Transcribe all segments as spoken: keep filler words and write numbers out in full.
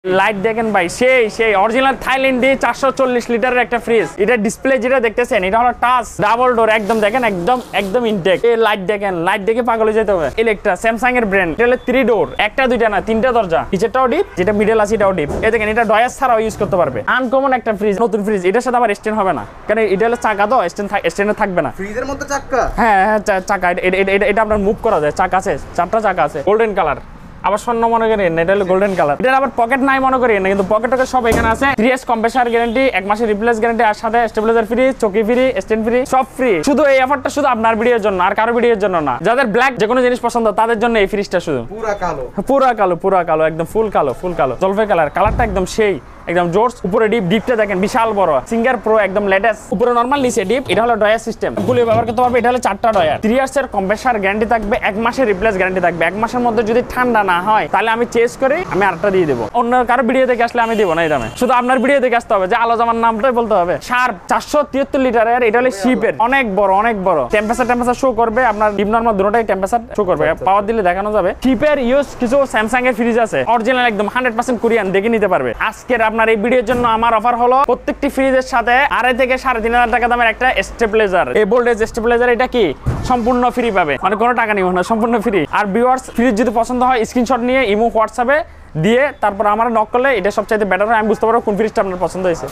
Light দেখেন ভাই, সেই সেই অরিজিনাল থাইল্যান্ডে চারশো চল্লিশ লিটারের একটা ফ্রিজ। এটা ডিসপ্লে যেটা দেখতেছেন এটা হলো টাচ ডাবল ডোর, একদম দেখেন একদম একদম ইনটেক। এই লাইট দেখেন, লাইট দেখে পাগল হয়ে যেতে হবে। ইলেকট্রা স্যামসাং এর ব্র্যান্ড, এটা হলো থ্রি ডোর, একটা দুইটা না তিনটা দরজা, নিচেরটাও ডিপ, যেটা মিডল আছে এটাও ডিপ। এই দেখেন এটা ডয়াস ছাড়াও ইউজ করতে পারবে। আনকমন একটা ফ্রিজ, নতুন ফ্রিজ। এটার সাথে আবার স্ট্যান্ড হবে না, কারণ এটা হলো চাকা, তো স্ট্যান্ড স্ট্যান্ডে থাকবে না। ফ্রিজের মধ্যে চাকা, হ্যাঁ হ্যাঁ চাকা, এটা আপনার মুভ করা যায়। চাকা আছে, চারটা চাকা আছে, গোল্ডেন কালার, আবার স্বর্ণ মনে করেন, এটা হলো গোল্ডেন কালার। এটা আবার পকেট নাই মনে করেন না, কিন্তু পকেট টকেট সব এখানে আছে। থ্রি ইয়ার্স কম্প্রেসার গ্যারান্টি, এক মাসের রিপ্লেস গ্যারান্টি, আর সাথে স্টেবিলাইজার ফ্রি, চকি ফ্রি, স্ট্যান্ড ফ্রি, সব ফ্রি। শুধু এই অফারটা শুধু আপনার ভিডিওর জন্য, আর কারো ভিডিওর জন্য না। যাদের ব্ল্যাক যে কোনো জিনিস পছন্দ তাদের জন্য এই ফ্রিজটা শুধু। পুরা কালো, পুরা কালো, পুরা কালো, একদম ফুল কালো, ফুল কালো জলপাই কালার। কালারটা একদম সেই, একদম জোরস। উপরে ডিপ, ডিপটা দেখেন বিশাল বড়, সিঙ্গার প্রো একদম লেটেস্ট। উপরে নরমাল, নিচে ডিপ। এটা হলো ডয়ার সিস্টেম, গুলি ব্যবহার করতে পারবে। এটা হলো চারটা ডয়ার। থ্রি ইয়ার্স এর কম্প্রেসার গ্যারান্টি থাকবে, এক মাসের রিপ্লেস গ্যারান্টি থাকবে। এক মাসের মধ্যে যদি ঠান্ডা না হয় তাহলে আমি চেঞ্জ করে আমি আরেকটা দিয়ে দেবো। অন্য কারো ভিডিও দেখে আসলে আমি দেবো না এই দামে, শুধু আপনার ভিডিও দেখে আসতে হবে, যে আলো জামান নামটাই বলতে হবে। শার্প চারশো তিয়াত্তর লিটারের, এটা হলো শিপের, অনেক বড় অনেক বড়। টেম্পারেচার টেম্পারেচার শো করবে, আপনার ডিপ নরমাল দুটোটাই টেম্পারেচার শো করবে। পাওয়ার দিলে দেখানো যাবে। শিপের ইউজ কিছু স্যামসাং এর ফ্রিজ আছে, অরিজিনাল একদম হান্ড্রেড পার্সেন্ট কোরিয়ান, দেখে নিতে পারবে। আজকের আপনার এই ভিডিওর জন্য আমার অফার হলো প্রত্যেকটি ফ্রিজের সাথে আড়াই থেকে সাড়ে তিন হাজার টাকা দামের একটা স্টেবিলাইজার। এই ভোল্টেজ স্টেবিলাইজার, এটা কি সম্পূর্ণ ফ্রি পাবে, মানে কোনো টাকা নিব না, সম্পূর্ণ ফ্রি। আর ভিউয়ার্স, ফ্রিজ যদি পছন্দ হয় স্ক্রিনশট নিয়ে ইমো হোয়াটসঅ্যাপে দিয়ে তারপর আমার নক করলে এটা সবচাইতে বেটার হয়, আমি বুঝতে পারবো কোন ফ্রিজটা আপনার পছন্দ হয়েছে।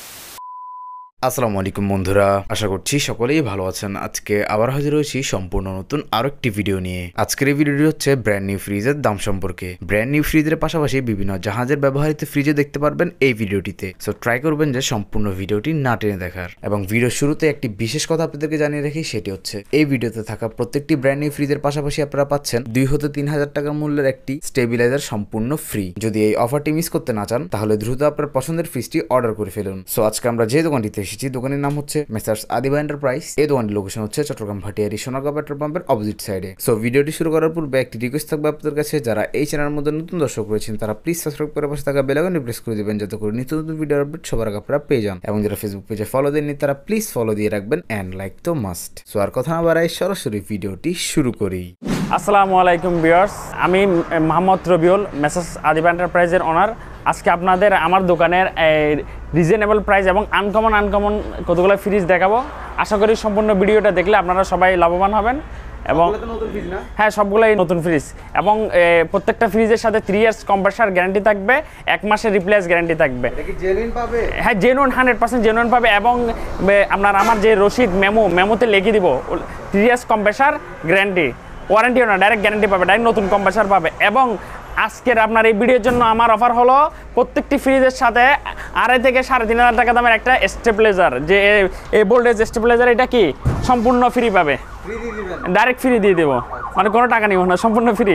আসসালামু আলাইকুম বন্ধুরা, আশা করছি সকলেই ভালো আছেন। আজকে আবার হাজির হয়েছি সম্পূর্ণ নতুন আরো একটি ভিডিও নিয়ে। আজকের এই ভিডিওটি হচ্ছে ব্র্যান্ড নিউ ফ্রিজের দাম সম্পর্কে। ব্র্যান্ড নিউ ফ্রিজের পাশাপাশি বিভিন্ন জাহাজের ব্যবহৃত ফ্রিজে দেখতে পারবেন এই ভিডিওটিতে। সো ট্রাই করবেন যে সম্পূর্ণ ভিডিওটি না টেনে দেখার। এবং ভিডিওর শুরুতে একটি বিশেষ কথা আপনাদেরকে জানিয়ে রাখি, সেটি হচ্ছে এই ভিডিওতে থাকা প্রত্যেকটি ব্র্যান্ড নিউ ফ্রিজের পাশাপাশি আপনারা পাচ্ছেন দুই হতে তিন হাজার টাকা মূল্যের একটি স্টেবিলাইজার সম্পূর্ণ ফ্রি। যদি এই অফারটি মিস করতে না চান তাহলে দ্রুত আপনার পছন্দের ফ্রিজটি অর্ডার করে ফেলুন। সো আজকে আমরা যে দোকানটিতে এসেছি, দোকানের নাম হচ্ছে মেসার্স আদিবা এন্টারপ্রাইজ। এই দোকানটির লোকেশন হচ্ছে চট্টগ্রাম ভাটিয়ারি সোনারগাঁও পেট্রোল পাম্পের অপোজিট সাইডে। সো ভিডিওটি শুরু করার পূর্বে একটি রিকোয়েস্ট থাকবে আপনাদের কাছে, যারা এই চ্যানেলের মধ্যে নতুন দর্শক রয়েছেন তারা প্লিজ সাবস্ক্রাইব করে পাশে থাকা বেল আইকনটি প্রেস করে দিবেন, যাতে করে নিত্য নতুন ভিডিওর আপডেট সবার আগে আপনারা পেয়ে যান। এবং যারা ফেসবুক পেজে ফলো দেননি তারা প্লিজ ফলো দিয়ে রাখবেন, এন্ড লাইক তো মাস্ট। সো আর কথা না বাড়াই সরাসরি ভিডিওটি শুরু করি। আসসালামু আলাইকুম ভিউয়ার্স, আমি মোহাম্মদ রবিউল, মেসার্স আদিবা এন্টারপ্রাইজের ওনার। আজকে আপনাদের আমার দোকানের রিজনেবল প্রাইস এবং আনকমন আনকমন কতগুলো ফ্রিজ দেখাবো। আশা করি সম্পূর্ণ ভিডিওটা দেখলে আপনারা সবাই লাভবান হবেন। এবং হ্যাঁ, সবগুলোই নতুন ফ্রিজ, এবং প্রত্যেকটা ফ্রিজের সাথে থ্রি ইয়ার্স কম্প্রেসার গ্যারান্টি থাকবে, এক মাসের রিপ্লেস গ্যারান্টি থাকবে। হ্যাঁ, জেনুইন হান্ড্রেড পার্সেন্ট জেনুইন পাবে। এবং আপনার আমার যে রসিদ মেমো মেমোতে লিখে দিব থ্রি ইয়ার্স কম্প্রেসার গ্যারান্টি, ওয়ারেন্টিও না, ডাইরেক্ট গ্যারান্টি পাবে, ডাইরেক্ট নতুন কম্প্রেসার পাবে। এবং আজকের আপনার এই ভিডিওর জন্য আমার অফার হলো প্রত্যেকটি ফ্রিজের সাথে আড়াই থেকে সাড়ে তিন হাজার টাকা দামের একটা স্টেবিলাইজার। যে এই ভোল্টেজ স্টেবিলাইজার, এটা কি সম্পূর্ণ ফ্রি পাবে, ডাইরেক্ট ফ্রি দিয়ে দেবো, মানে কোনো টাকা নিব না, সম্পূর্ণ ফ্রি।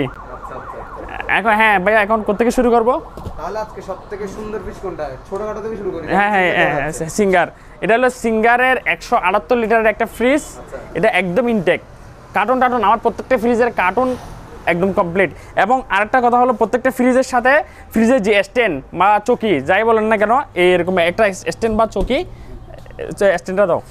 এখন হ্যাঁ ভাইয়া, এখন কোত্থেকে শুরু করবো? তাহলে আজকে সবথেকে সুন্দর ফ্রিজ কোনটা? ছোটখাটো থেকে শুরু করি। হ্যাঁ হ্যাঁ হ্যাঁ, সিঙ্গার। এটা হলো সিঙ্গারের একশো আটাত্তর লিটারের একটা ফ্রিজ। এটা একদম ইনটেক, কার্টুন টার্টুন, আমার প্রত্যেকটা ফ্রিজের কার্টুন একদম কমপ্লিট। এবং আরেকটা কথা হলো, প্রত্যেকটা ফ্রিজের সাথে ফ্রিজের যে স্ট্যান্ড বা চকি যাই বলেন না কেন, এরকম একটা স্ট্যান্ড বা চকি, স্ট্যান্ডটা দাও,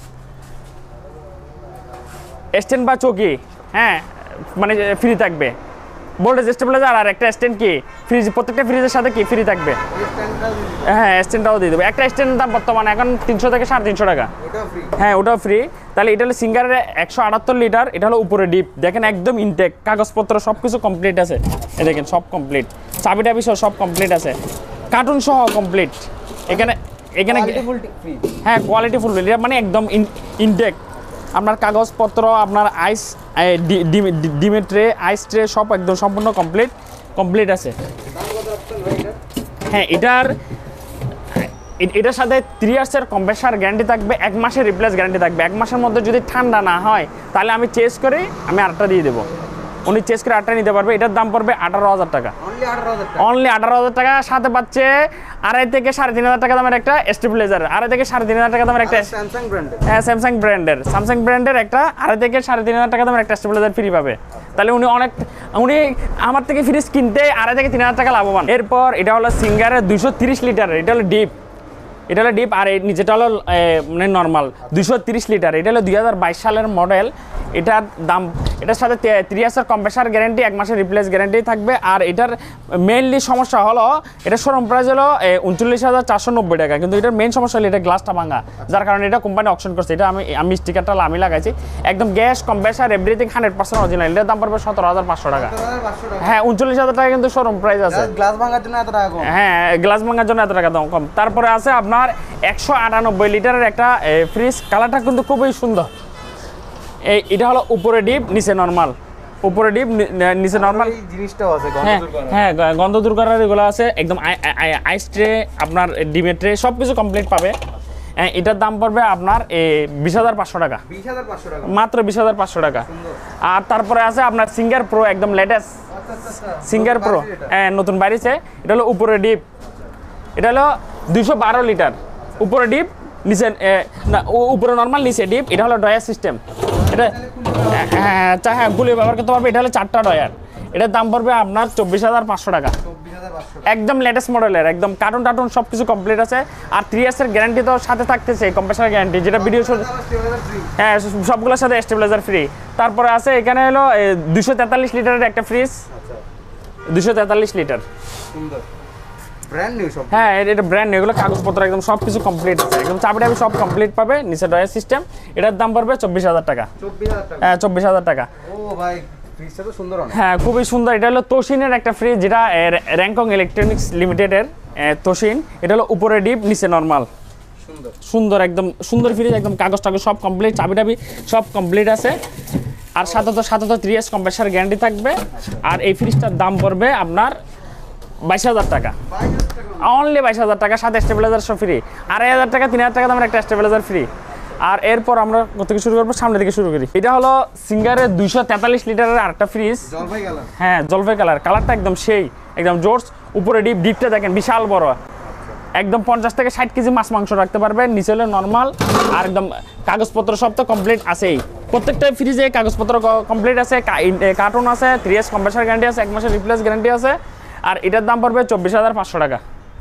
স্ট্যান্ড বা চকি, হ্যাঁ মানে ফ্রি থাকবে। ভোল্টেজ স্টেবিলাইজার আর একটা স্ট্যান্ড কি ফ্রিজ, প্রত্যেকটা ফ্রিজের সাথে কি ফ্রি থাকবে। হ্যাঁ, স্ট্যান্ডটাও দিয়ে দেবে। একটা স্ট্যান্ডের দাম বর্তমানে এখন তিনশো থেকে সাড়ে তিনশো টাকা। হ্যাঁ, ওটাও ফ্রি। তাহলে এটা হলো সিঙ্গারের একশো আটাত্তর লিটার। এটা হলো উপরে ডিপ, দেখেন একদম ইনটেক, কাগজপত্র সব কিছু কমপ্লিট আছে। এ দেখেন সব কমপ্লিট, চাবি টাবি সহ সব কমপ্লিট আছে, কার্টুন সহ কমপ্লিট। এখানে এখানে হ্যাঁ, কোয়ালিটি ফুল, এটা মানে একদম ইনটেক। আপনার কাগজপত্র, আপনার আইস, ডিমের ট্রে, আইস ট্রে সব একদম সম্পূর্ণ কমপ্লিট কমপ্লিট আছে। হ্যাঁ, এটার এটার সাথে থ্রি ইয়ার্সের কম্প্রেসার গ্যারান্টি থাকবে, এক মাসের রিপ্লেস গ্যারান্টি থাকবে। এক মাসের মধ্যে যদি ঠান্ডা না হয় তাহলে আমি চেঞ্জ করে আমি আটটা দিয়ে দেবো, উনি চেঞ্জ করে আটটা নিতে পারবে। এটার দাম পড়বে আঠারো হাজার টাকা, অনলি আঠারো হাজার টাকা। সাথে পাচ্ছে আড়াই থেকে সাড়ে তিন হাজার টাকা দামের একটা স্টেবিলাইজার, আড়াই থেকে সাড়ে তিন হাজার টাকা দামের একটা স্যামসাং ব্র্যান্ডের, হ্যাঁ স্যামসাং ব্র্যান্ডের স্যামসাং ব্র্যান্ডের একটা আড়াই থেকে সাড়ে তিন হাজার টাকা দামের একটা স্টেবিলাইজার ফ্রি পাবে। তাহলে উনি অনেক, উনি আমার থেকে ফ্রিজ কিনতে আড়াই থেকে তিন হাজার টাকা লাভবান। এরপর এটা হলো সিঙ্গারের দুইশো তিরিশ লিটারের, এটা হলো ডিপ, এটা হলো ডিপ, আর এই নিচেটা হলো মানে নর্মাল দুশো তিরিশ লিটার। এটা হলো দুই হাজার বাইশ সালের মডেল। এটার দাম, এটার সাথে থ্রি ইয়ার্সের কম্প্রেসার গ্যারেন্টি, এক মাসের রিপ্লেস গ্যারেন্টি থাকবে। আর এটার মেইনলি সমস্যা হলো এটা শোরুম প্রাইস হলো উনচল্লিশ হাজার চারশো নব্বই টাকা, কিন্তু এটার মেইন সমস্যা হলো এটা গ্লাসটা ভাঙা, যার কারণে এটা কোম্পানি অপশন করছে। এটা আমি আমি স্টিকারটা আমি লাগাইছি, একদম gas compressor everything hundred percent original. এটার দাম পড়বে সতেরো হাজার পাঁচশো টাকা। হ্যাঁ, উনচল্লিশ হাজার টাকা কিন্তু শোরুম প্রাইস আছে। গ্লাস ভাঙার জন্য এত টাকা কম? হ্যাঁ, গ্লাস ভাঙার জন্য এত টাকা দাম কম। তারপরে আছে আপনার একশো আটানব্বই লিটারের একটা ফ্রিজ, কালারটা কিন্তু খুবই সুন্দর। এই এটা হলো উপরে ডিপ, নিচে নরমাল। উপরে ডিপ, নিচে নরমাল। এই জিনিসটাও আছে গন্ধ হ্যাঁ দূর করা। হ্যাঁ, গন্ধ দূর করার এগুলো আছে, একদম আইস ট্রে, আপনার ডিমের ট্রে সব কিছু কমপ্লিট পাবে। এটার দাম পড়বে আপনার বিশ হাজার পাঁচশো টাকা, বিশ হাজার পাঁচশো টাকা মাত্র বিশ হাজার পাঁচশো টাকা। আর তারপরে আছে আপনার সিঙ্গার প্রো, একদম লেটেস্ট সিঙ্গার প্রো, হ্যাঁ নতুন বাড়িছে। এটা হলো উপরে ডিপ, এটা হলো দুইশো বারো লিটার। উপরে ডিপ, নিচে না, উপরে নর্মাল, নিচে ডিপ। এটা হলো ডয়ার সিস্টেম। এটা হ্যাঁ হ্যাঁ গুলি ব্যবহার করতে পারবে। এটা হলো চারটা ডয়ার। এটার দাম পড়বে আপনার চব্বিশ হাজার পাঁচশো টাকা, একদম লেটেস্ট মডেলের, একদম কার্টুন টার্টুন সব কিছু কমপ্লিট আছে। আর থ্রি ইয়ার্সের গ্যারান্টি তো সাথে থাকতেছে, কম্প্রেসার গ্যারান্টি, যেটা ভিডিও হ্যাঁ সবগুলোর সাথে স্টেবিলাইজার ফ্রি। তারপরে আছে এখানে হলো দুশো তেতাল্লিশ লিটারের একটা ফ্রিজ, দুশো তেতাল্লিশ লিটার, ব্র্যান্ড নিউ সব। হ্যাঁ এটা ব্র্যান্ড নিউ, এগুলো কাগজপত্র একদম সব কিছু কমপ্লিট আছে, একদম চাবি টাবি সব কমপ্লিট পাবে। নিচে ডয়ার সিস্টেম। এটার দাম পড়বে চব্বিশ হাজার টাকা। চব্বিশ হাজার টাকা? হ্যাঁ চব্বিশ হাজার টাকা। ও ভাই, ফ্রিজটা তো সুন্দর অনেক। হ্যাঁ খুবই সুন্দর। এটা হলো তোশিনের একটা ফ্রিজ, যেটা র্যাংকং ইলেকট্রনিক্স লিমিটেডের তোশিন। এটা হলো উপরে ডিপ, নিচে নর্মাল। সুন্দর সুন্দর, একদম সুন্দর ফ্রিজ, একদম কাগজ টাগজ সব কমপ্লিট, চাবি টাবি সব কমপ্লিট আছে। আর সাথে তো সাথে তো থ্রি ইয়ার্স কম্প্রেসার গ্যারান্টি থাকবে। আর এই ফ্রিজটার দাম পড়বে আপনার বাইশ হাজার টাকা, অনলি বাইশ হাজার টাকা, সাথে স্টেবিলাইজার সব ফ্রি। আড়াই হাজার টাকা, তিন হাজার টাকা দামের একটা স্টেবিলাইজার ফ্রি। আর এরপর আমরা কত থেকে শুরু করবো, সামনে থেকে শুরু করি। এটা হলো সিঙ্গারের দুইশো তেতাল্লিশ লিটারের আরেকটা ফ্রিজ। জলপাই কালার? হ্যাঁ জলপাই কালার, কালারটা একদম সেই, একদম জোর্স। উপরে ডিপ, ডিপটা দেখেন বিশাল বড়, একদম পঞ্চাশ থেকে ষাট কেজি মাছ মাংস রাখতে পারবেন। নিচে হলো নর্মাল, আর একদম কাগজপত্র সব তো কমপ্লিট আছেই। প্রত্যেকটা ফ্রিজে কাগজপত্র কমপ্লিট আছে, কার্টুন আছে, থ্রি ইয়ার্স কম্প্রেসার গ্যারান্টি আছে, এক মাসের রিপ্লেস গ্যারান্টি আছে। আর এটার দাম পড়বে চব্বিশ হাজার পাঁচশো টাকা।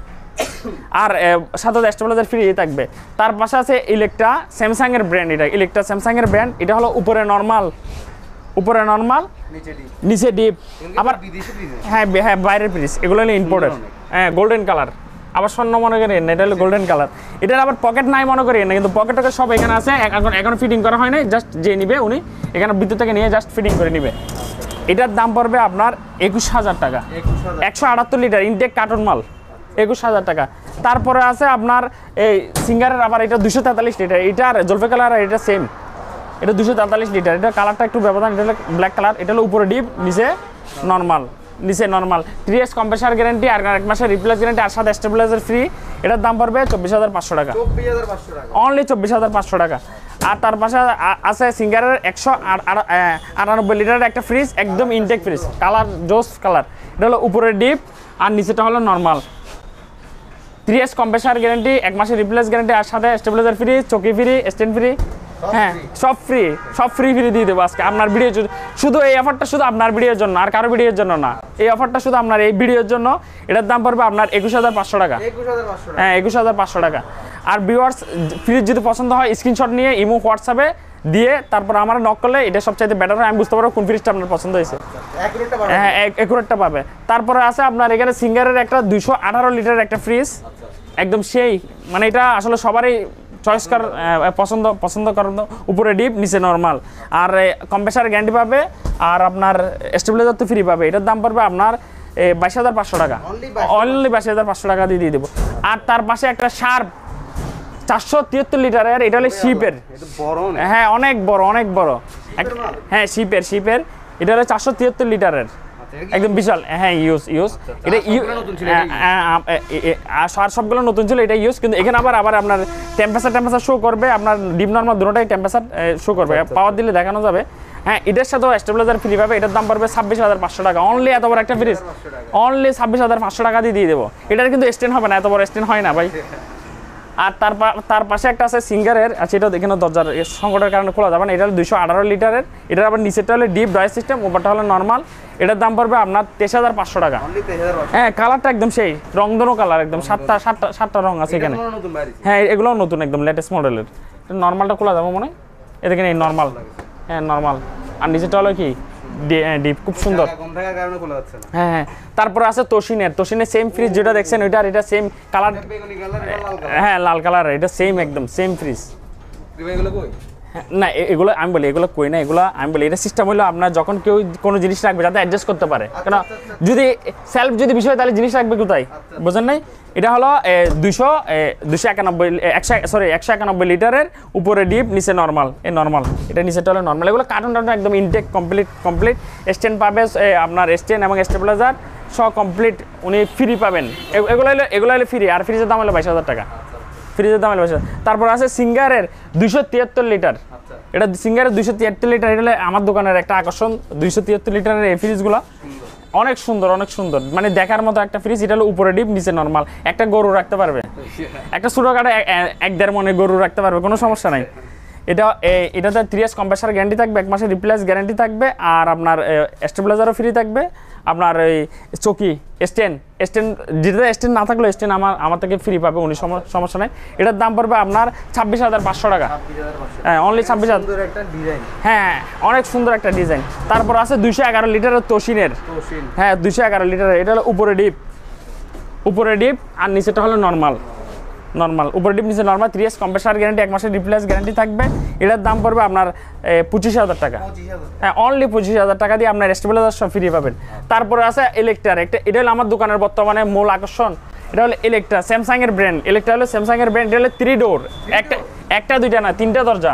আর সাথে স্টেবিলাইজার ফ্রি থাকবে। তার পাশে আছে ইলেকট্রা, স্যামসাং এর ব্র্যান্ড। এটা ইলেকট্রা স্যামসাং এর ব্র্যান্ড। এটা হলো উপরে নর্মাল, উপরে নর্মাল, নিচে ডিপ। আবার হ্যাঁ হ্যাঁ বাইরের ফ্রিজ, এগুলো হলো ইম্পোর্টেড। হ্যাঁ গোল্ডেন কালার, আবার স্বর্ণ মনে করেন না, এটা হলো গোল্ডেন কালার। এটার আবার পকেট নাই মনে করেন না, কিন্তু পকেট টকেট সব এখানে আছে। এখন এখনো ফিটিং করা হয় নাই, জাস্ট যে নিবে উনি এখানে বিদ্যুৎ থেকে নিয়ে জাস্ট ফিটিং করে নিবে। এটার দাম পড়বে আপনার একুশ হাজার টাকা, একশো আটাত্তর লিটার ইনটেক কার্টুন মাল, একুশ হাজার টাকা। তারপরে আছে আপনার এই সিঙ্গারের আবার এটা দুশো তেতাল্লিশ লিটার, এটার জলপাই কালার, আর এটা সেম, এটা দুশো তেতাল্লিশ লিটার। এটা কালারটা একটু ব্যবধান, এটা হলো ব্ল্যাক কালার। এটা হলো উপরে ডিপ, নিচে নর্মাল, নিচে normal, three years compressor guarantee, আর এক মাসের রিপ্লেস গ্যারান্টি, আর সাথে স্টেবিলাইজার ফ্রি। এটার দাম পড়বে চব্বিশ হাজার পাঁচশো টাকা, অনলি চব্বিশ হাজার পাঁচশো টাকা। আর তার পাশে আছে সিঙ্গারের একশো আটানব্বই লিটারের একটা ফ্রিজ, একদম ইনটেক ফ্রিজ, কালার জোস কালার। এটা হলো উপরে ডিপ, আর নিচেটা হলো normal, three years compressor guarantee, এক মাসের রিপ্লেস গ্যারান্টি, আর সাথে স্টেবিলাইজার ফ্রি, চকি ফ্রি, স্ট্যান্ড ফ্রি। হ্যাঁ সব ফ্রি, সব ফ্রি ফ্রি দিয়ে দেবো আজকে আপনার ভিডিও। শুধু এই অফারটা শুধু আপনার ভিডিওর জন্য, আর কারো ভিডিওর জন্য না। এই অফারটা শুধু আপনার এই ভিডিওর জন্য। এটার দাম পড়বে আপনার একুশ হাজার পাঁচশো টাকা, হ্যাঁ একুশ হাজার পাঁচশো টাকা। আর ভিউয়ার্স ফ্রিজ যদি পছন্দ হয়, স্ক্রিনশট নিয়ে ইমো হোয়াটসঅ্যাপে দিয়ে তারপর আমার নক করলে এটা সবচাইতে বেটার হয়, আমি বুঝতে পারবো কোন ফ্রিজটা আপনার পছন্দ হয়েছে। হ্যাঁ একুরেটটা পাবে। তারপরে আছে আপনার এখানে সিঙ্গারের একটা দুইশো আঠারো লিটারের একটা ফ্রিজ, একদম সেই, মানে এটা আসলে সবারই চয়েস কর পছন্দ পছন্দ করেন। উপরে ডিপ, নিচে নর্মাল, আর কম্প্রেসার গ্যারান্টি পাবে, আর আপনার স্টেবিলাইজার তো ফ্রি পাবে। এটার দাম পড়বে আপনার বাইশ হাজার পাঁচশো টাকা, অনলি বাইশ হাজার পাঁচশো টাকা দিয়ে দিয়ে দেবো। আর তার পাশে একটা শার্প চারশো তিয়াত্তর লিটারের, এটা হলো শিপের, হ্যাঁ অনেক বড় অনেক বড়, হ্যাঁ শিপের শিপের এটা হলো চারশো তিয়াত্তর লিটারের, একদম বিশাল। হ্যাঁ ইউজ ইউজ এটা আর সবগুলো নতুন ছিল, এটা ইউজ। কিন্তু এখানে আবার আবার আপনার টেম্পারেচার টেম্পারেচার শো করবে, আপনার ডিপ নর্মাল দুটোটাই টেম্পারেচার শো করবে, পাওয়ার দিলে দেখানো যাবে। হ্যাঁ এটার সাথেও স্টেবিলাইজার ফ্রি পাবে। এটার দাম পড়বে ছাব্বিশ হাজার পাঁচশো টাকা, অনলি এত বড় একটা ফ্রিজ, অনলি ছাব্বিশ হাজার পাঁচশো টাকা দিয়ে দিয়ে দেবো। এটার কিন্তু স্ট্যান্ড হবে না, এত বড় স্ট্যান্ড হয় না ভাই। আর তার তার পাশে একটা আছে সিঙ্গারের, আর সেটা এখানে দরজার সংকটের কারণে খোলা যাবে না। এটা হলো দুইশো আঠারো লিটারের, এটার আবার নিচেরটা হলো ডিপ ডয়েল সিস্টেম, উপরটা হলো নর্মাল। এটার দাম পড়বে আপনার তেইশ হাজার পাঁচশো টাকা। হ্যাঁ, কালারটা একদম সেই রংধনু কালার, একদম সাতটা সাতটা সাতটা রং আছে এখানে। হ্যাঁ, এগুলোও নতুন, একদম লেটেস্ট মডেলের। নর্মালটা খোলা যাবে মনে হয়, এ দেখেন এই নর্মাল। হ্যাঁ নর্মাল, আর নিচেরটা হলো কি ডিপ, খুব সুন্দর। হ্যাঁ হ্যাঁ, তারপরে আছে তোশিনের, তোশিনের সেম ফ্রিজ যেটা দেখছেন ওইটা আর এটা সেম কালার। হ্যাঁ লাল কালার, এটা সেম একদম সেম ফ্রিজ। না এগুলো আমি বলি এগুলো কই না, এগুলো আমি বলি এটা সিস্টেম হলো আপনার যখন কেউ কোনো জিনিস রাখবে যাতে অ্যাডজাস্ট করতে পারে, কেন যদি সেলফ যদি বিষয় তাহলে জিনিস রাখবে কোথায়, বোঝেন নাই? এটা হলো দুইশো দুশো একানব্বই একশো সরি একশো একানব্বই লিটারের, উপরে ডিপ নিচে নর্মাল। এই নর্মাল, এটা নিচেটা হলো নর্মাল। এগুলো কার্টুন টার্টুন একদম ইনটেক কমপ্লিট কমপ্লিট স্ট্যান্ড পাবে আপনার, স্ট্যান্ড এবং স্টেবিলাইজার সব কমপ্লিট উনি ফ্রি পাবেন। এগুলো হলো এগুলো হলো ফ্রি, আর ফ্রিজের দাম হলো বাইশ হাজার টাকা। ফ্রিজের দাম হলো বাইশ হাজার। তারপর আছে সিঙ্গারের দুইশো তিয়াত্তর লিটার, এটা সিঙ্গারের দুইশো তিয়াত্তর লিটার। এটা আমার দোকানের একটা আকর্ষণ, দুইশো তিয়াত্তর লিটারের এই ফ্রিজগুলো অনেক সুন্দর, অনেক সুন্দর, মানে দেখার মতো একটা ফ্রিজ। এটা হলো উপরে ডিপ নিচে নর্মাল, একটা গরু রাখতে পারবে, একটা ছোটোখাটো এক দেড় মনে গরু রাখতে পারবে, কোনো সমস্যা নাই। এটা এটাতে থ্রি ইয়ার্স কম্প্রেসার গ্যারান্টি থাকবে, এক মাসের রিপ্লেস গ্যারান্টি থাকবে, আর আপনার স্টেবিলাইজারও ফ্রি থাকবে। আপনার এই চকি স্ট্যান্ড স্ট্যান্ড যেটা স্ট্যান্ড না থাকলেও স্ট্যান্ড আমার আমার থেকে ফ্রি পাবে উনি, সমস্যা নেই। এটার দাম পড়বে আপনার ছাব্বিশ হাজার পাঁচশো টাকা। হ্যাঁ অনলি ছাব্বিশ হাজার। হ্যাঁ অনেক সুন্দর একটা ডিজাইন। তারপর আছে দুইশো এগারো লিটারের তোশিনের, হ্যাঁ দুইশো এগারো লিটারের। এটা হলো উপরে ডিপ, উপরে ডিপ আর নিচেটা হলো নর্মাল নর্মাল উপরে ডিপ নিচে normal. Three years compressor guarantee, এক মাসের রিপ্লেস গ্যারান্টি থাকবে। এটার দাম পড়বে আপনার পঁচিশ হাজার টাকা। হ্যাঁ অনলি পঁচিশ হাজার টাকা দিয়ে আপনার স্টেবিলাইজার সব ফ্রি পাবেন। তারপরে আছে ইলেকট্রার, একটা এটা হলো আমার দোকানের বর্তমানে মূল আকর্ষণ। এটা হলো ইলেকট্রা, স্যামসাং এর ব্র্যান্ড। ইলেকট্রা হলো স্যামসাং এর ব্র্যান্ড। এটা হলো থ্রি ডোর, একটা একটা দুইটা না তিনটা দরজা,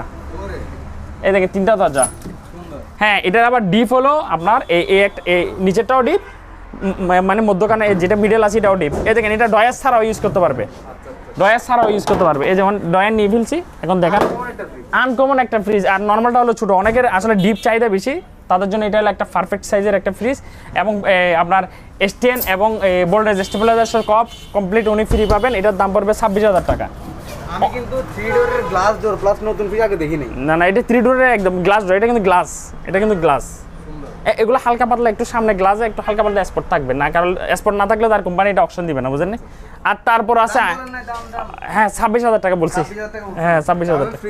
এই দেখেন তিনটা দরজা। হ্যাঁ এটার আবার ডিপ হলো আপনার এই এই নিচেরটাও ডিপ, মানে মধ্যখানে যেটা মিডল আছে এটাও ডিপ। এই দেখেন এটা ডয়ার ছাড়াও ইউজ করতে পারবে, ডয়ার ছাড়াও ইউজ করতে পারবে। এই যেমন ডয়ার নিয়ে ফেলছি এখন দেখেন, আনকমন একটা ফ্রিজ। আর নর্মালটা হলো ছোটো, অনেকের আসলে ডিপ চাহিদা বেশি, তাদের জন্য এটা হলো একটা পারফেক্ট সাইজের একটা ফ্রিজ। এবং আপনার স্ট্যান্ড এবং ভোল্টেজ স্টেবিলাইজার কপ কমপ্লিট উনি ফ্রি পাবেন। এটার দাম পড়বে ছাব্বিশ হাজার টাকা। আমি কিন্তু থ্রি ডোরের গ্লাস ডোর প্লাস নতুন ফ্রিজ আগে দেখিনি। না না এটা থ্রি ডোরের একদম গ্লাস ডোর, এটা কিন্তু গ্লাস, এটা কিন্তু গ্লাস। এগুলো হালকা পাতলা একটু সামনে গ্লাসে একটু হালকা পাতলা স্পট থাকবে না, কারণ স্পট না থাকলে তার কোম্পানি এটা অপশন দিবে না, বুঝলেন? আর তারপর আছে হ্যাঁ ছাব্বিশ হাজার টাকা বলছি, হ্যাঁ ছাব্বিশ হাজার টাকা।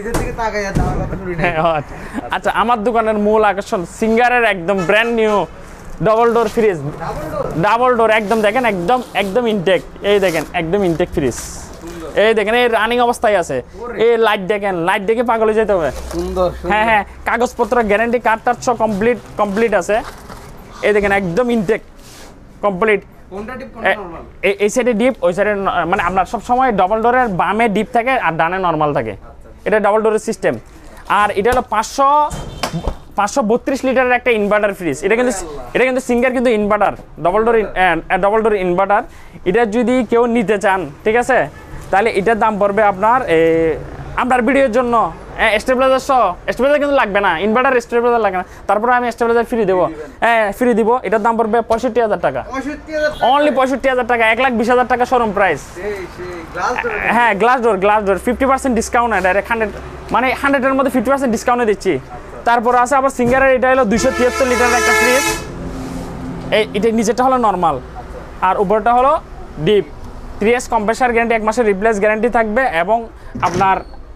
আচ্ছা আমার দোকানের মূল আকর্ষণ সিঙ্গারের একদম brand new double door fridge, double door একদম দেখেন একদম একদম ইনটেক। এই দেখেন একদম ইনটেক ফ্রিজ, এই দেখেন এই রানিং অবস্থায় আছে। এই লাইট দেখেন, লাইট দেখে পাগল হয়ে যেতে হবে। সুন্দর, হ্যাঁ হ্যাঁ কাগজপত্র গ্যারান্টি কার্ড টার্ড সব কমপ্লিট কমপ্লিট আছে। এই দেখেন একদম ইনটেক কমপ্লিট। এই সাইডে ডিপ, ওই সাইডে মানে আপনার সব সময় ডবল ডোরের বামে ডিপ থাকে আর ডানে নর্মাল থাকে। এটা ডবল ডোরের সিস্টেম। আর এটা হলো পাঁচশো পাঁচশো বত্রিশ লিটারের একটা ইনভার্টার ফ্রিজ। এটা কিন্তু এটা কিন্তু সিঙ্গার কিন্তু inverter, double door double door inverter. এটা যদি কেউ নিতে চান ঠিক আছে, তাহলে এটার দাম পড়বে আপনার আপনার ভিডিওর জন্য স্টেবিলাইজার সহ, স্টেবিলাইজার কিন্তু লাগবে না, ইনভার্টার স্টেবিলাইজার লাগে না, তারপরে আমি স্টেবিলাইজার ফ্রি দেবো। হ্যাঁ ফ্রি দিব। এটার দাম পড়বে পঁয়ষট্টি হাজার টাকা, অনলি পঁয়ষট্টি হাজার টাকা, এক লাখ বিশ হাজার টাকা শোরুম প্রাইস। হ্যাঁ glass door, glass door fifty percent discount, direct hundred মানে হান্ড্রেডের মধ্যে ফিফটি পার্সেন্ট ডিসকাউন্টে দিচ্ছি। তারপর আছে আবার সিঙ্গারের, এটা হলো দুইশো তিয়াত্তর লিটারের একটা ফ্রিজ। এই এটা নিচেটা হলো নর্মাল আর উপরটা হলো deep. Three years compressor guarantee, এক মাসের রিপ্লেস গ্যারান্টি থাকবে এবং আপনার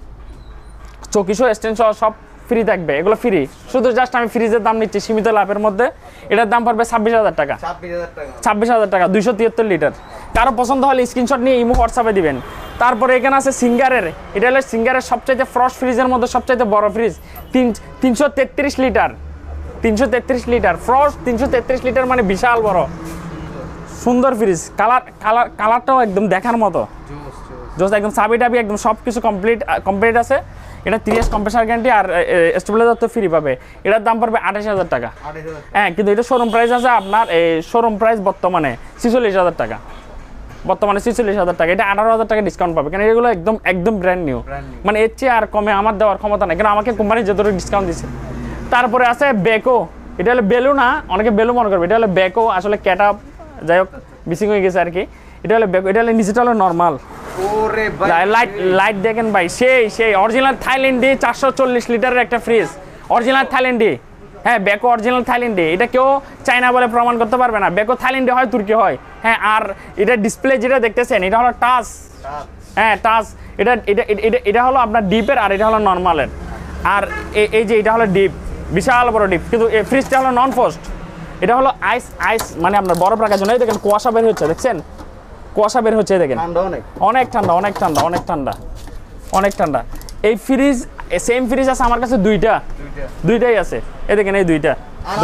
চৌকিশো স্ট্যান্ড সহ সব ফ্রি থাকবে। এগুলো ফ্রি, শুধু জাস্ট আমি ফ্রিজের দাম নিচ্ছি সীমিত লাভের মধ্যে। এটার দাম পড়বে ছাব্বিশ হাজার টাকা, ছাব্বিশ হাজার টাকা দুইশো তিয়াত্তর লিটার। কারো পছন্দ হলে স্ক্রিনশট নিয়ে ইমো হোয়াটসঅ্যাপে দিবেন। তারপরে এখানে আছে সিঙ্গারের, এটা হলো সিঙ্গারের সবচাইতে ফ্রস্ট ফ্রিজের মধ্যে সবচাইতে বড় ফ্রিজ, তিন তিনশো তেত্রিশ লিটার, তিনশো তেত্রিশ লিটার ফ্রস্ট, তিনশো তেত্রিশ লিটার মানে বিশাল বড় সুন্দর ফ্রিজ। কালার কালার কালারটাও একদম দেখার মতো জোস, একদম চাবি টাবি একদম সব কিছু কমপ্লিট কমপ্লিট আছে। এটা থ্রি ইয়ার্স কম্প্রেসার গ্যারান্টি আর স্টেবিলাইজার তো ফ্রি পাবে। এটার দাম পড়বে আঠাশ হাজার টাকা। হ্যাঁ কিন্তু এটা শোরুম প্রাইস আছে আপনার এই শোরুম প্রাইস বর্তমানে ছিচল্লিশ হাজার টাকা, বর্তমানে ছিচল্লিশ হাজার টাকা। এটা আঠারো হাজার টাকা ডিসকাউন্ট পাবে, কারণ এগুলো একদম একদম ব্র্যান্ড নিউ, মানে এর চেয়ে আর কমে আমার দেওয়ার ক্ষমতা নেই, কারণ আমাকে কোম্পানি যতটুকু ডিসকাউন্ট দিচ্ছে। তারপরে আছে বেকো, এটা হলো বেলু না, অনেকে বেলু মনে করবে, এটা হলো বেকো, আসলে ক্যাট আপ যাই হোক মিসিং হয়ে গেছে আর কি। এটা হলো বেকো, এটা হলো নিচেটা হলো নর্মাল, ওরে ভাই লাইট লাইট দেখেন ভাই সেই সেই অরিজিনাল থাইল্যান্ডে চারশো চল্লিশ লিটারের একটা ফ্রিজ অরিজিনাল থাইল্যান্ডে হ্যাঁ বেকো অরিজিনাল থাইল্যান্ডে এটা কেউ চায়না বলে প্রমাণ করতে পারবে না বেকো থাইল্যান্ডে হয় তুর্কি হয় হ্যাঁ আর এটা ডিসপ্লে যেটা দেখতেছেন এটা হলো টাচ হ্যাঁ টাচ এটা এটা এটা এটা হলো আপনার ডিপের আর এটা হলো নর্মালের আর এই যে এটা হলো ডিপ বিশাল বড় ডিপ কিন্তু এই ফ্রিজটা হলো নন ফ্রস্ট এটা হলো আইস আইস মানে আপনার বরফ রাখার জন্য এই দেখেন কুয়াশা বের হচ্ছে দেখছেন কুয়াশা বের হচ্ছে দেখেন অনেক ঠান্ডা অনেক ঠান্ডা অনেক ঠান্ডা অনেক ঠান্ডা এই ফ্রিজ সেম ফ্রিজ আছে আমার কাছে দুইটা দুইটাই আছে এই দেখেন এই দুইটা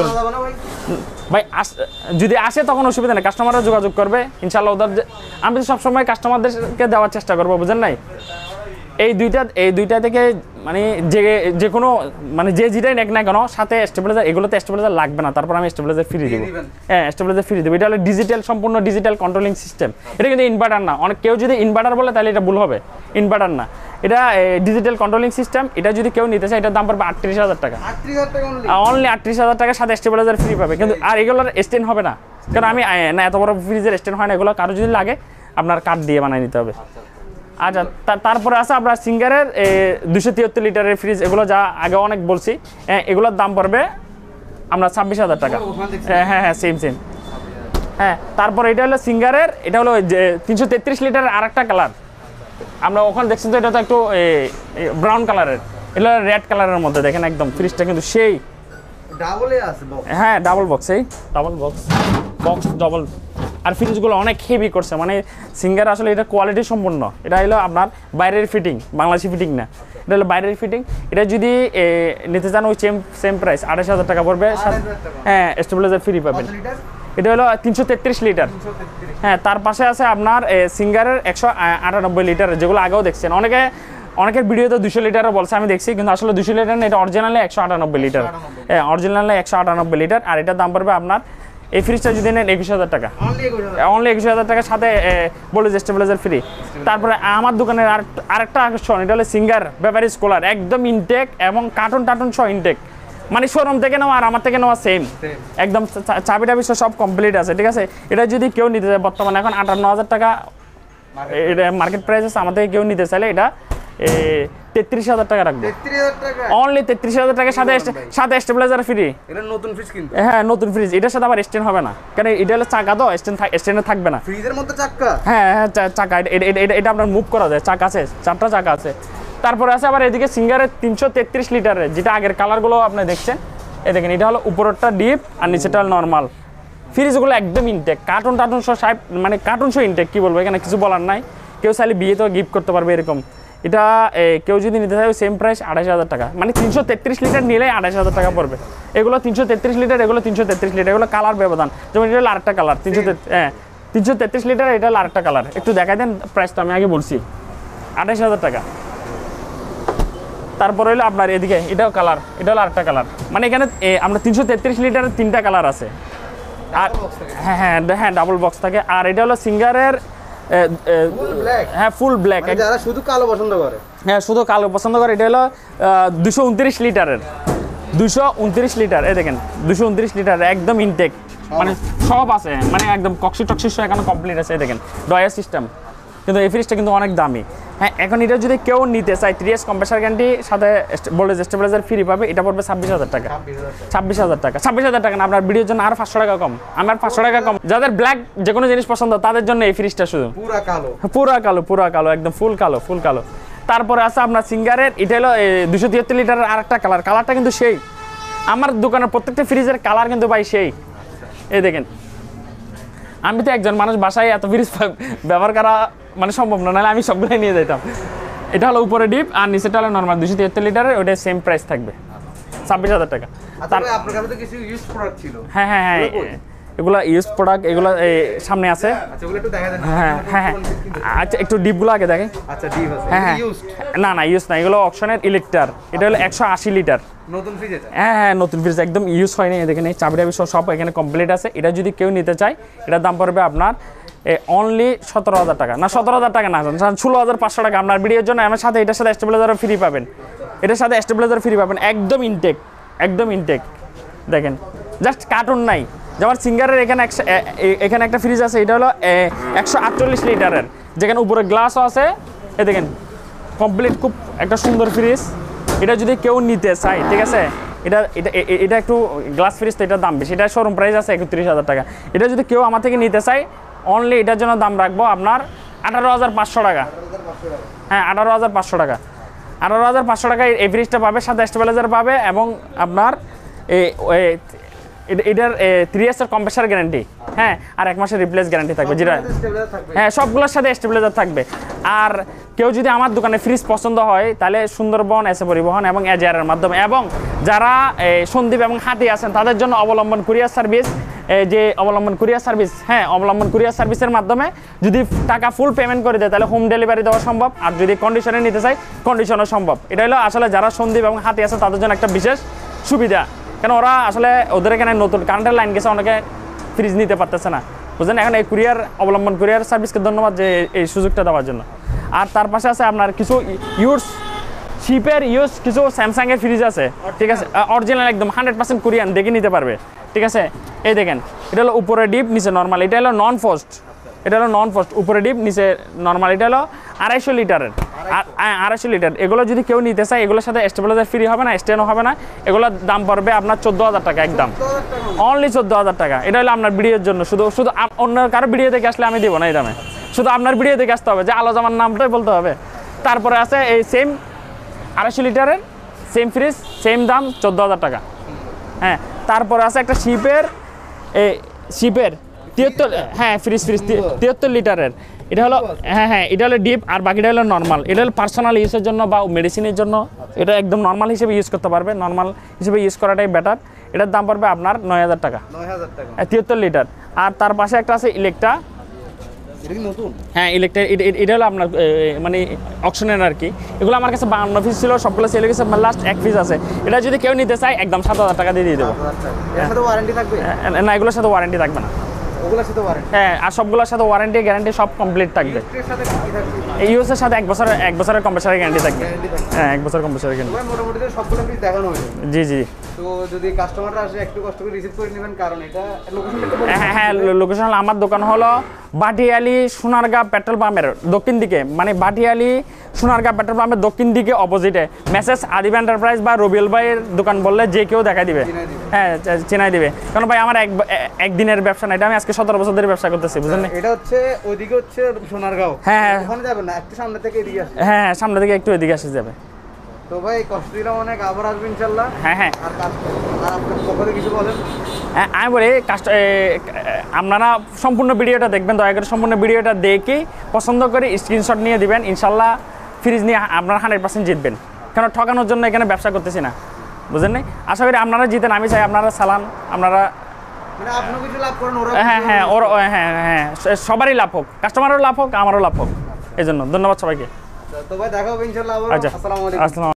ভাই যদি আসে তখন অসুবিধা নেই কাস্টমাররা যোগাযোগ করবে ইনশাল্লাহ ওদের আমি তো সবসময় কাস্টমারদেরকে দেওয়ার চেষ্টা করবো বুঝেন নাই এই দুইটা এই দুইটা থেকে মানে যে যে কোনো মানে যে যেটাই নেক না কেন সাথে স্টেবিলাইজার এগুলোতে স্টেবিলাইজার লাগবে না তারপর আমি স্টেবিলাইজার ফ্রি দেবো হ্যাঁ স্টেবিলাইজার ফ্রি দেবো এটা হলো ডিজিটাল সম্পূর্ণ ডিজিটাল কন্ট্রোলিং সিস্টেম এটা কিন্তু ইনভার্টার না অনেক কেউ যদি ইনভার্টার বলে তাহলে এটা ভুল হবে ইনভার্টার না এটা ডিজিটাল কন্ট্রোলিং সিস্টেম এটা যদি কেউ নিতে চায় এটার দাম পড়বে আটত্রিশ হাজার টাকা অনলি আটত্রিশ হাজার টাকার সাথে স্টেবিলাইজার ফ্রি পাবে কিন্তু আর এগুলোর স্ট্যান্ড হবে না কারণ আমি না এত বড় ফ্রিজের স্ট্যান্ড হয় না এগুলো কারো যদি লাগে আপনার কাঠ দিয়ে বানিয়ে নিতে হবে আচ্ছা তারপরে আছে আপনার সিঙ্গারের দুশো তিয়াত্তর লিটারের ফ্রিজ এগুলো যা আগে অনেক বলছি এগুলোর দাম পড়বে আপনার ছাব্বিশ হাজার টাকা হ্যাঁ হ্যাঁ হ্যাঁ সেম সেম হ্যাঁ তারপরে এটা হলো সিঙ্গারের এটা হলো যে তিনশো তেত্রিশ লিটারের আর একটা কালার আমরা ওখানে দেখছি তো এটা তো একটু ব্রাউন কালারের এটা রেড কালারের মধ্যে দেখেন একদম ফ্রিজটা কিন্তু সেই হ্যাঁ ডাবল বক্স এই ডাবল বক্স বক্স ডাবল আর ফ্রিজগুলো অনেক হেভি করছে মানে সিঙ্গার আসলে এটা কোয়ালিটি সম্পূর্ণ এটা হলো আপনার বাইরের ফিটিং বাংলাদেশি ফিটিং না এটা হলো বাইরের ফিটিং এটা যদি নিতে চান ওই সেম সেম প্রাইস আড়াইশ হাজার টাকা পড়বে হ্যাঁ স্টেবিলাইজার ফ্রি পাবেন এটা হলো তিনশো তেত্রিশ লিটার হ্যাঁ তার পাশে আছে আপনার সিঙ্গারের একশো আটানব্বই লিটার যেগুলো আগেও দেখছেন অনেকে অনেকের ভিডিওতে দুশো লিটারও বলছে আমি দেখছি কিন্তু আসলে দুশো লিটার না এটা অরিজিনালি একশো আটানব্বই লিটার হ্যাঁ অরিজিনালি একশো আটানব্বই লিটার আর এটার দাম পড়বে আপনার এই ফ্রিজটা যদি নেন একুশ হাজার টাকা অনলি একুশ হাজার টাকার সাথে বলে যে স্টেবিলাইজার ফ্রি তারপরে আমার দোকানের আর আরেকটা আকর্ষণ এটা হলো সিঙ্গার ব্যাপারিজ কুলার একদম ইনটেক এবং কার্টুন টার্টুন সহ ইনটেক মানে শোরুম থেকে নেওয়া আর আমার থেকে নেওয়া সেম একদম চাবি টাবি সব কমপ্লিট আছে ঠিক আছে এটা যদি কেউ নিতে চায় বর্তমানে এখন আটান্ন হাজার টাকা এটা মার্কেট প্রাইস আছে আমার থেকে কেউ নিতে চাইলে এটা তেত্রিশ হাজার টাকা রাখবো অনলি তেত্রিশ হাজার টাকার সাথে সাথে স্টেবিলাইজার ফ্রি নতুন ফ্রিজ কিন্তু হ্যাঁ নতুন ফ্রিজ এটার সাথে আবার স্ট্যান্ড হবে না কারণ এটা হলো চাকা তো স্ট্যান্ড স্ট্যান্ডে থাকবে না ফ্রিজের মধ্যে চাকা হ্যাঁ হ্যাঁ চাকা এটা এটা আপনার মুভ করা যায় চাকা আছে চারটা চাকা আছে তারপরে আছে আবার এদিকে সিঙ্গারের তিনশো তেত্রিশ লিটারের যেটা আগের কালারগুলো আপনি দেখছেন এই দেখেন এটা হলো উপরেরটা ডিপ আর নিচেটা নর্মাল ফ্রিজগুলো একদম ইনটেক কার্টুন টার্টুন সহ সাহেব মানে কার্টুন সহ ইনটেক কী বলবো এখানে কিছু বলার নাই কেউ চাইলে বিয়েতেও গিফট করতে পারবে এরকম এটা কেউ যদি নিতে চায় সেম প্রাইস আড়াইশ হাজার টাকা মানে তিনশো তেত্রিশ লিটার নিলে আড়াইশ হাজার টাকা পড়বে এগুলো তিনশো তেত্রিশ লিটার এগুলো তিনশো তেত্রিশ লিটার এগুলো কালার ব্যবধান যেমন এটা হলো আরেকটা কালার তিনশো হ্যাঁ তিনশো তেত্রিশ লিটার এটা হলো আরেকটা কালার একটু দেখাই দেন প্রাইসটা আমি আগে বলছি আড়াইশ হাজার টাকা তারপরে হলো আপনার এদিকে এটাও কালার এটা হলো আরেকটা কালার মানে এখানে আমরা তিনশো তেত্রিশ লিটারের তিনটা কালার আছে আর হ্যাঁ হ্যাঁ হ্যাঁ ডাবল বক্স থাকে আর এটা হলো সিঙ্গারের হ্যাঁ ফুল ব্ল্যাক যারা শুধু কালো পছন্দ করে হ্যাঁ শুধু কালো পছন্দ করে এটা হলো দুশো উনত্রিশ লিটারের দুশো উনত্রিশ লিটার এই দেখেন দুশো উনত্রিশ লিটার একদম ইনটেক মানে সব আছে মানে একদম কক্সি টক্সি সহ এখানে কমপ্লিট আছে এই দেখেন ডয়ার সিস্টেম কিন্তু এই ফ্রিজটা কিন্তু অনেক দামি হ্যাঁ এখন এটা যদি কেউ নিতে চায় থ্রি ইয়ার্স কম্প্রেসার গ্যারান্টি সাথে বলে স্টেবিলাইজার ফ্রি পাবে এটা পড়বে ছাব্বিশ হাজার টাকা ছাব্বিশ হাজার টাকা ছাব্বিশ হাজার টাকা না আপনার ভিডিওর জন্য আর পাঁচশো টাকা কম আমার পাঁচশো টাকা কম যাদের ব্ল্যাক যে কোনো জিনিস পছন্দ তাদের জন্য এই ফ্রিজটা শুধু পুরা কালো পুরা কালো পুরা কালো একদম ফুল কালো ফুল কালো তারপরে আছে আপনার সিঙ্গারের এটা হলো দুশো তিয়াত্তর লিটারের আর একটা কালার কালারটা কিন্তু সেই আমার দোকানের প্রত্যেকটা ফ্রিজের কালার কিন্তু ভাই সেই এই দেখেন আমি তো একজন মানুষ বাসায় এত ফ্রিজ ব্যবহার করা মানে সম্ভব না নাহলে আমি সবগুলোই নিয়ে যেতাম এটা হলো উপরে ডিপ আর নিচেটা হলো নর্মাল দুশো তিয়াত্তর লিটারের ওটা সেম প্রাইস থাকবে ছাব্বিশ হাজার টাকা আপনার কাছে তো কিছু ইউজ প্রোডাক্ট ছিল হ্যাঁ হ্যাঁ হ্যাঁ এগুলো ইউজ প্রোডাক্ট এগুলো সামনে আছে আচ্ছা ওগুলো একটু দেখা দেন হ্যাঁ হ্যাঁ আচ্ছা একটু ডিপগুলো আগে দেখেন আচ্ছা ডিপ আছে হ্যাঁ ইউজড না না ইউজ না এগুলো অপশনের ইলেকট্রার এটা হলো একশো আশি লিটার নতুন ফ্রিজ এটা হ্যাঁ হ্যাঁ নতুন ফ্রিজ একদম ইউজ হয়নি দেখেন এই চাবি টাবি সব এখানে কমপ্লিট আছে এটা যদি কেউ নিতে চায় এটার দাম পড়বে আপনার অনলি সতেরো হাজার টাকা না সতেরো হাজার টাকা না ষোলো হাজার পাঁচশো টাকা আপনার ভিডিওর জন্য আমার সাথে এটার সাথে স্টেবিলাইজারও ফ্রি পাবেন এটার সাথে স্টেবিলাইজার ফ্রি পাবেন একদম ইনটেক একদম ইনটেক দেখেন জাস্ট কার্টুন নাই যেমন সিঙ্গারের এখানে এখানে একটা ফ্রিজ আছে এটা হলো একশো আটচল্লিশ লিটারের যেখানে উপরে গ্লাসও আছে। এই দেখেন কমপ্লিট খুব একটা সুন্দর ফ্রিজ। এটা যদি কেউ নিতে চায়, ঠিক আছে, এটা এটা এটা একটু গ্লাস ফ্রিজ তো এটার দাম বেশি, এটা শোরুম প্রাইস আছে একত্রিশ হাজার টাকা। এটা যদি কেউ আমার থেকে নিতে চায় অনলি এটার জন্য দাম রাখবো আপনার আঠারো হাজার পাঁচশো টাকা। হ্যাঁ আঠারো হাজার পাঁচশো টাকা আঠারো হাজার পাঁচশো টাকায় এই ফ্রিজটা পাবে, সাথে স্টেবিলাইজার পাবে এবং আপনার এটার থ্রি ইয়ার্সের কম্প্রেসার গ্যারান্টি, হ্যাঁ, আর এক মাসের রিপ্লেস গ্যারান্টি থাকবে যেটা, হ্যাঁ সবগুলোর সাথে স্টেবিলাইজার থাকবে। আর কেউ যদি আমার দোকানে ফ্রিজ পছন্দ হয় তাহলে সুন্দরবন এসে পরিবহন এবং এজিআরের মাধ্যমে, এবং যারা সন্দ্বীপ এবং হাতি আছেন তাদের জন্য অবলম্বন কুরিয়ার সার্ভিস, যে অবলম্বন কুরিয়ার সার্ভিস, হ্যাঁ অবলম্বন কুরিয়ার সার্ভিসের মাধ্যমে যদি টাকা ফুল পেমেন্ট করে দেয় তাহলে হোম ডেলিভারি দেওয়া সম্ভব, আর যদি কন্ডিশনে নিতে চাই কন্ডিশনও সম্ভব। এটা হলো আসলে যারা সন্দ্বীপ এবং হাতি আছে তাদের জন্য একটা বিশেষ সুবিধা, কেন ওরা আসলে ওদের এখানে নতুন কারেন্টের লাইন গেছে, অনেকে ফ্রিজ নিতে পারতেছে না, বুঝলেন। এখন এই কুরিয়ার অবলম্বন কুরিয়ার সার্ভিসকে ধন্যবাদ যে এই সুযোগটা দেওয়ার জন্য। আর তার পাশে আছে আপনার কিছু ইউজ শিপের ইউজ কিছু স্যামসাংয়ের ফ্রিজ আছে, ঠিক আছে, অরিজিনাল একদম হান্ড্রেড পার্সেন্ট কোরিয়ান, দেখে নিতে পারবে, ঠিক আছে। এই দেখেন এটা হলো উপরে ডিপ নিচে নর্মাল, এটা হলো নন ফোস্ট, এটা হলো নন ফোস্ট, উপরে ডিপ নিচে নর্মাল। এটা হলো আড়াইশো লিটারের, আড়াইশো লিটার। এগুলো যদি কেউ নিতে চায় এগুলোর সাথে স্টেবিলাইজার ফ্রি হবে না, স্টেনও হবে না, এগুলোর দাম পড়বে আপনার চোদ্দো হাজার টাকা একদম, অনলি চোদ্দো হাজার টাকা। এটা হলো আপনার ভিডিওর জন্য, শুধু শুধু অন্য কারো ভিডিও দেখে আসলে আমি দেবো না এই দামে, শুধু আপনার ভিডিও দেখে আসতে হবে, যে আলো জামান নামটাই বলতে হবে। তারপরে আছে এই সেম আড়াইশো লিটারের সেম ফ্রিজ, সেম দাম চোদ্দো হাজার টাকা, হ্যাঁ। তারপরে আছে একটা শিপের, এই শিপের তিয়াত্তর, হ্যাঁ ফ্রিজ ফ্রিজ তিয়াত্তর লিটারের। এটা হলো, হ্যাঁ হ্যাঁ এটা হলো ডিপ, আর বাকিটা হলো নর্মাল। এটা হলো পার্সোনাল ইউজের জন্য বা মেডিসিনের জন্য, এটা একদম নর্মাল হিসেবে ইউজ করতে পারবে, নর্মাল হিসেবে ইউজ করাটাই বেটার। এটার দাম পড়বে আপনার নয় হাজার টাকা, তিয়াত্তর লিটার। আর তার পাশে একটা আছে ইলেকট্রা, হ্যাঁ ইলেকট্রা, এটা হলো আপনার মানে অকশনের আর কি। এগুলো আমার কাছে বান্ন পিস ছিল, সবগুলো সেল হয়ে গেছে, লাস্ট এক পিস আছে। এটা যদি কেউ নিতে চায় একদম সাত হাজার টাকা দিয়ে দিয়ে দেবো। না এগুলোর সাথে ওয়ারেন্টি থাকবে না, হ্যাঁ, আর সবগুলোর সাথে ওয়ারেন্টি গ্যারান্টি সব কমপ্লিট থাকবে। ইউএসের সাথে এক বছরের এক বছরের কম্প্রেসারের গ্যারান্টি থাকবে, হ্যাঁ এক বছরের কম্প্রেসারের গ্যারান্টি। মোটামুটি সবগুলো পিস দেখানো হয়েছে। জি জি। তো যদি কাস্টমাররা আসে একটু কষ্ট করে রিসিভ করে নেবেন, কারণ এটা লোকেশনটা, হ্যাঁ হ্যাঁ লোকেশন হলো, আমার দোকান হলো ভাটিয়ালি সোনারগাঁ পেট্রোল পাম্পের দক্ষিণ দিকে, মানে ভাটিয়ালি সোনারগাঁ পেট্রোল পাম্পের দক্ষিণ দিকে অপোজিটে। মেসেজ আদিব এন্টারপ্রাইজ বা রবিউল ভাইয়ের দোকান বললে যে কেউ দেখা দিবে, হ্যাঁ চেনাই দিবে। কারণ ভাই আমার এক একদিনের ব্যবসা না, এটা আমি আজকে সতেরো বছর ধরে ব্যবসা করতেছি, বুঝলেন। এটা হচ্ছে ওইদিকে হচ্ছে সোনারগাঁও, হ্যাঁ হ্যাঁ ওখানে যাবেন না, একটু সামনে থেকে এদিকে আসে, হ্যাঁ হ্যাঁ সামনে থেকে একটু এদিকে আসে যাবে। তো ভাই কষ্ট দিলাম অনেক, আবার আসবেন ইনশাআল্লাহ। হ্যাঁ হ্যাঁ। আর আর আপনার পক্ষে কিছু বলেন। হ্যাঁ আমি বলি কাস্ট আপনারা সম্পূর্ণ ভিডিওটা দেখবেন, দয়া করে সম্পূর্ণ ভিডিওটা দেখে পছন্দ করে স্ক্রিনশট নিয়ে দিবেন, ইনশাল্লাহ ফ্রিজ নিয়ে আপনারা হান্ড্রেড পার্সেন্ট জিতবেন। কেন ঠকানোর জন্য এখানে ব্যবসা করতেছি না, বুঝলেন না। আশা করি আপনারা জিতেন, আমি চাই আপনারা চালান, আপনারা হ্যাঁ হ্যাঁ ওর হ্যাঁ হ্যাঁ সবারই লাভ হোক, কাস্টমারেরও লাভ হোক, আমারও লাভ হোক, এই জন্য ধন্যবাদ সবাইকে। তো ভাই দেখা হবে ইনশাআল্লাহ। আচ্ছা আসসালামু আলাইকুম। আসসালাম।